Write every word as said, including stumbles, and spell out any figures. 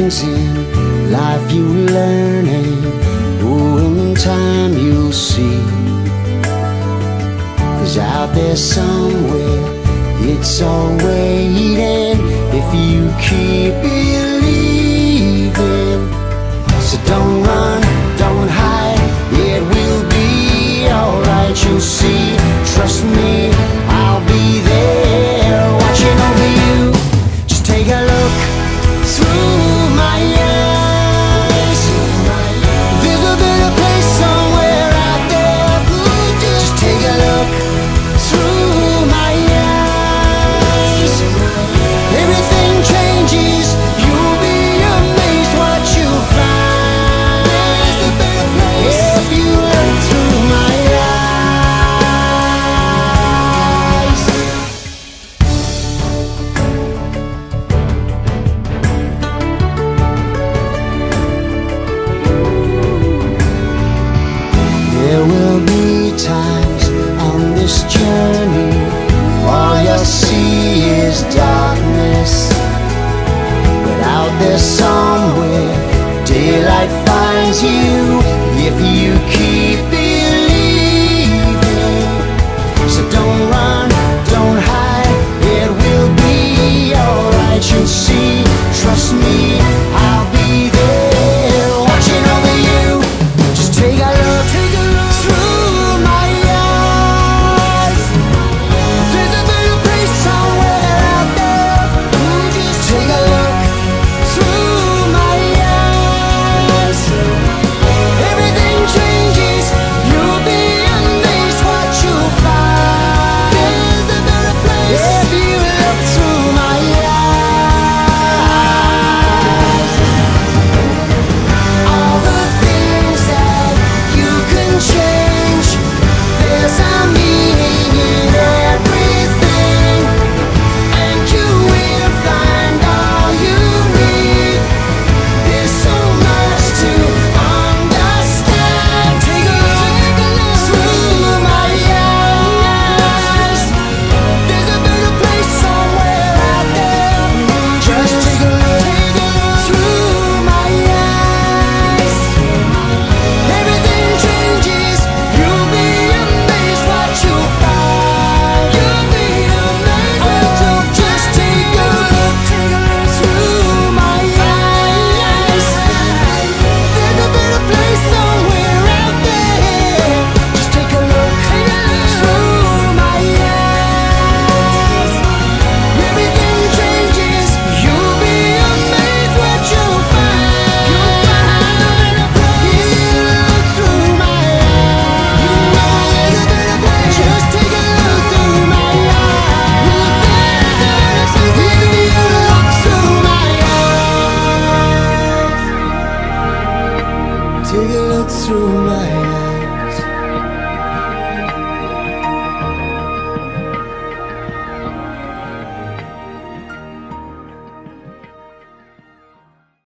things in life you learn, and oh, in time you'll see. 'Cause out there somewhere it's all waiting if you keep believing. So don't run, don't hide, it will be alright. You'll see, trust me, I'll be there watching over you. Just take a look through my eyes. There's a better place somewhere out there. Just take a look through my eyes. Everything changes, you'll be amazed what you'll find. If you look through my eyes. There will be times on this journey all you'll see is darkness, but out there somewhere daylight finds you if you keep believing. So don't run, don't hide, it will be alright. You'll see, trust me, I'll be there watching over you. Just take a look, take a look through my eyes. There's a better place somewhere out there. Just take a look through my eyes. Everything changes, you'll be amazed what you'll find. There's a better place if you look through my eyes. All the things that you can change, there's a meaning in everything, and you will find all you need. There's so much to understand. Take a look through my eyes. There's a better place somewhere out there. Just take a look through my eyes. Everything changes, you'll be amazed what you'll find. You'll be amazed what you'll just take a look, take a look through my eyes. There's a better place somewhere out there. Just take a look, take a look through my eyes. Everything changes, you'll be amazed what you'll find. You'll find a better place. Look through my eyes. There's a better place. Just take a look through my eyes. If you look through my eyes. Take a look through my eyes.